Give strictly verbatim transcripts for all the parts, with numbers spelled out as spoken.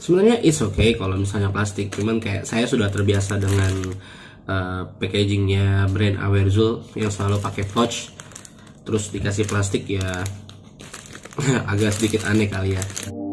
Sebenarnya it's okay kalau misalnya plastik, cuman kayak saya sudah terbiasa dengan uh, packagingnya brand Awerzul yang selalu pakai pouch, terus dikasih plastik ya agak sedikit aneh kali ya.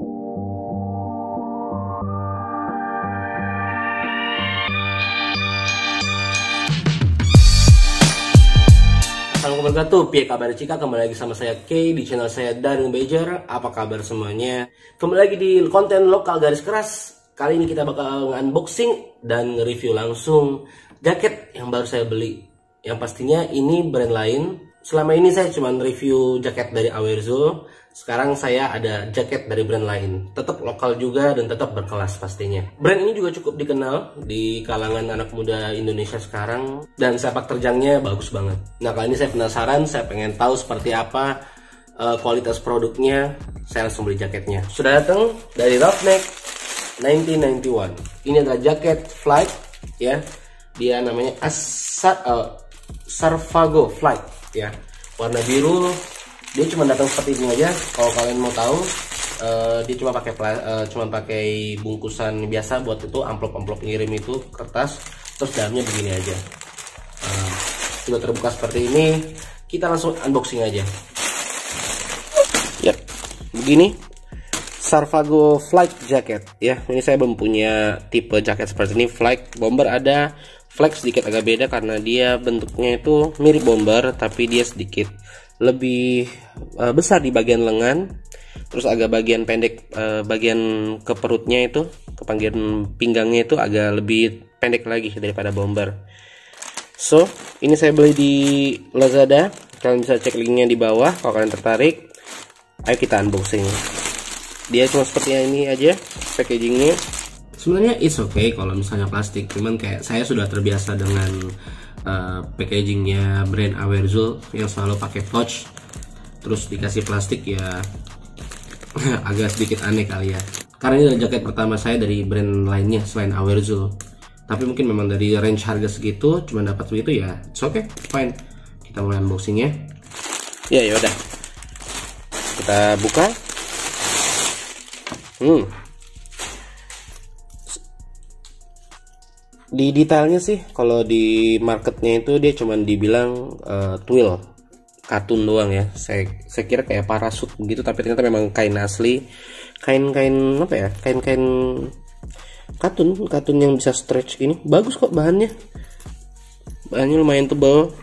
Assalamualaikum warahmatullahi wabarakatuh. Piye kabar Cika? Kembali lagi sama saya Kay di channel saya Darung Bejer. Apa kabar semuanya? Kembali lagi di konten lokal garis keras. Kali ini kita bakal unboxing dan nge-review langsung jaket yang baru saya beli. Yang pastinya ini brand lain. Selama ini saya cuma review jaket dari Awerzul. Sekarang saya ada jaket dari brand lain. Tetap lokal juga dan tetap berkelas pastinya. Brand ini juga cukup dikenal di kalangan anak muda Indonesia sekarang. Dan sepak terjangnya bagus banget. Nah, kali ini saya penasaran, saya pengen tahu seperti apa uh, kualitas produknya. Saya langsung beli jaketnya. Sudah datang dari Roughneck nineteen ninety-one. Ini adalah jaket flight ya. Dia namanya Asa, uh, Sarvago Flight ya. Warna biru. Dia cuma datang seperti ini aja. Kalau kalian mau tahu, uh, dia cuma pakai uh, cuma pakai bungkusan biasa buat itu amplop-amplop ngirim itu kertas. Terus dalamnya begini aja. Uh, sudah terbuka seperti ini. Kita langsung unboxing aja. Yap, begini. Sarvago Flight Jacket ya. Ini saya belum punya tipe jaket seperti ini. Flight Bomber ada. Flex sedikit agak beda karena dia bentuknya itu mirip bomber, tapi dia sedikit lebih uh, besar di bagian lengan, terus agak bagian pendek, uh, bagian ke perutnya itu, ke bagian pinggangnya itu agak lebih pendek lagi daripada bomber. So, ini saya beli di Lazada. Kalian bisa cek linknya di bawah kalau kalian tertarik. Ayo kita unboxing. Dia cuma seperti ini aja packagingnya. Sebenarnya it's okay kalau misalnya plastik, cuman kayak saya sudah terbiasa dengan uh, packagingnya brand Awerzul yang selalu pakai pouch, terus dikasih plastik ya agak sedikit aneh kali ya. Karena ini adalah jaket pertama saya dari brand lainnya selain Awerzul. Tapi mungkin memang dari range harga segitu cuma dapat begitu ya, it's okay, fine. Kita mulai unboxingnya. Ya yaudah, kita buka. Hmm. Di detailnya sih, kalau di marketnya itu dia cuman dibilang uh, twill, katun doang ya. Saya saya kira kayak parasut begitu, tapi ternyata memang kain asli, kain-kain apa ya, kain-kain katun, katun yang bisa stretch gini. Bagus kok bahannya, bahannya lumayan tebal,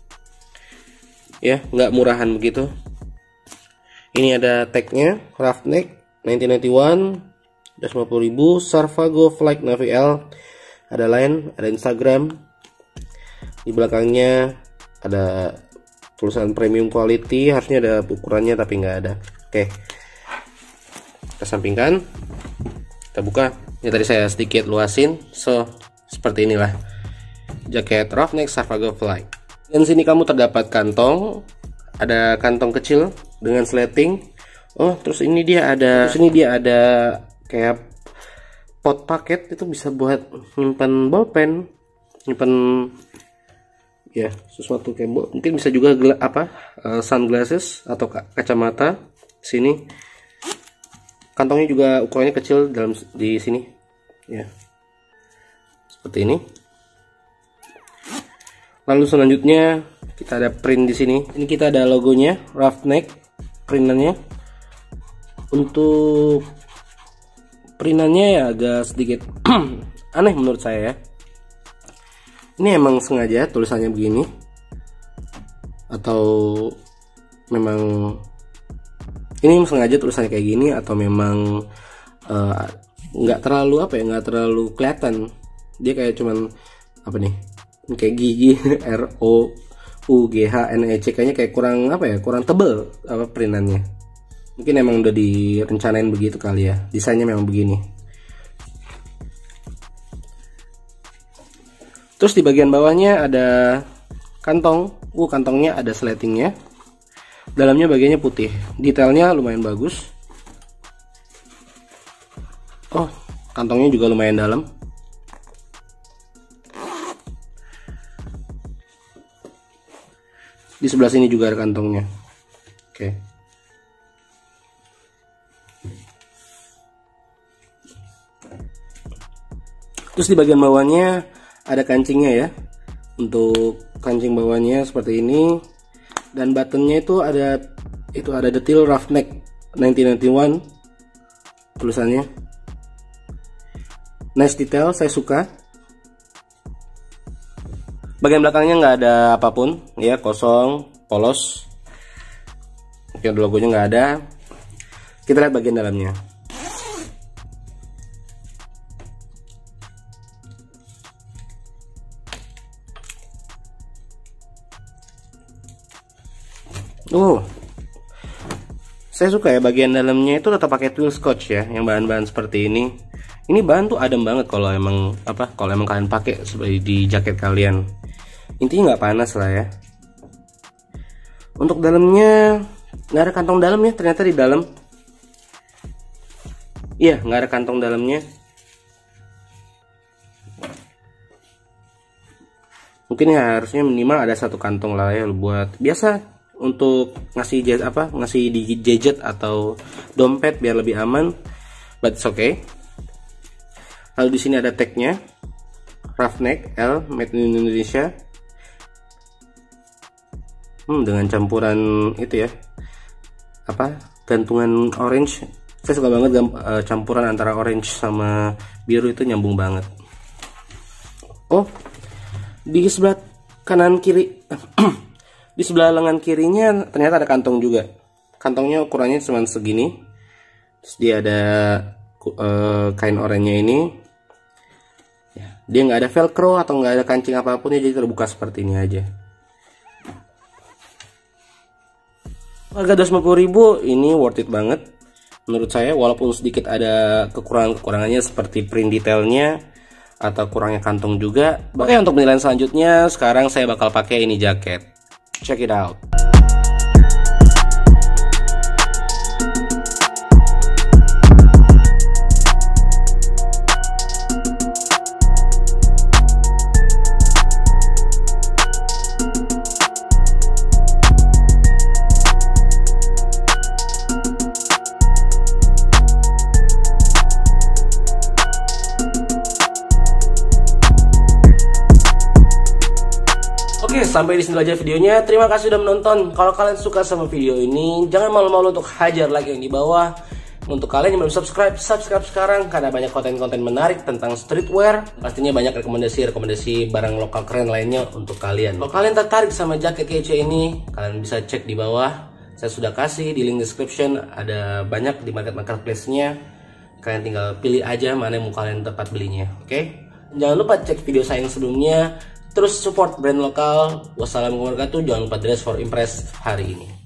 ya, nggak murahan begitu. Ini ada tagnya, Roughneck nineteen ninety-one, udah lima puluh ribu, Sarvago Flight Navy L. Ada line, ada Instagram. Di belakangnya ada tulisan premium quality, harusnya ada ukurannya tapi nggak ada. Oke, kita sampingkan, kita buka. Ini tadi saya sedikit luasin. So, seperti inilah jaket Roughneck Sarvago Flight. Dan sini kamu terdapat kantong, ada kantong kecil dengan sleting. Oh, terus ini dia ada, terus ini dia ada kayak pot paket, itu bisa buat nyimpan bolpen, nyimpan ya sesuatu kayak bol. Mungkin bisa juga apa uh, sunglasses atau kacamata. Sini kantongnya juga ukurannya kecil dalam di sini ya, seperti ini. Lalu selanjutnya kita ada print di sini. Ini kita ada logonya Roughneck, printannya. Untuk printannya ya agak sedikit aneh menurut saya ya. Ini emang sengaja tulisannya begini atau memang ini sengaja tulisannya kayak gini, atau memang nggak uh, terlalu apa ya, nggak terlalu kelihatan. Dia kayak cuman apa nih, kayak gigi R O U G H N E C, kayaknya kayak kurang apa ya, kurang tebel apa printannya. Mungkin emang udah direncanain begitu kali ya, desainnya memang begini. Terus di bagian bawahnya ada kantong. Uh, kantongnya ada sletingnya. Dalamnya bagiannya putih. Detailnya lumayan bagus. Oh, kantongnya juga lumayan dalam. Di sebelah sini juga ada kantongnya. Oke. Terus di bagian bawahnya ada kancingnya ya, untuk kancing bawahnya seperti ini, dan buttonnya itu ada itu ada detail roughneck nineteen ninety-one tulisannya. Nice detail, saya suka. Bagian belakangnya nggak ada apapun ya, kosong, polos. Oke, logonya nggak ada. Kita lihat bagian dalamnya. Oh, saya suka ya bagian dalamnya itu tetap pakai twill scotch ya, yang bahan-bahan seperti ini. Ini bahan tuh adem banget kalau emang apa, kalau emang kalian pakai seperti di jaket kalian. Intinya nggak panas lah ya. Untuk dalamnya nggak ada kantong dalam ya, ternyata di dalam. Iya, nggak ada kantong dalamnya. Mungkin ya harusnya minimal ada satu kantong lah ya buat biasa. Untuk ngasih jet apa ngasih di gadget atau dompet biar lebih aman, but it's okay. Lalu di sini ada tagnya, roughneck L, made in Indonesia. Hmm, dengan campuran itu ya, apa gantungan orange. Saya suka banget uh, campuran antara orange sama biru itu nyambung banget. Oh, di sebelah kanan kiri. Di sebelah lengan kirinya ternyata ada kantong juga. Kantongnya ukurannya cuma segini. Terus dia ada uh, kain oranye ini. Ya, dia nggak ada velcro atau nggak ada kancing apapun ya, jadi terbuka seperti ini aja. Harga dua ratus lima puluh ribu ini worth it banget menurut saya, walaupun sedikit ada kekurangan-kekurangannya seperti print detailnya atau kurangnya kantong juga. Oke, untuk penilaian selanjutnya sekarang saya bakal pakai ini jaket. Check it out. Oke, sampai di sini aja videonya. Terima kasih sudah menonton. Kalau kalian suka sama video ini, jangan malu-malu untuk hajar like yang di bawah. Untuk kalian yang belum subscribe, subscribe sekarang karena banyak konten-konten menarik tentang streetwear. Pastinya banyak rekomendasi-rekomendasi barang lokal keren lainnya untuk kalian. Kalau kalian tertarik sama jaket kece ini, kalian bisa cek di bawah. Saya sudah kasih di link description, ada banyak di market marketplace-nya. Kalian tinggal pilih aja mana yang mau kalian tepat belinya. Oke? Jangan lupa cek video saya yang sebelumnya. Terus support brand lokal. Wassalamualaikum warahmatullahi wabarakatuh. Jangan lupa dress for impress hari ini.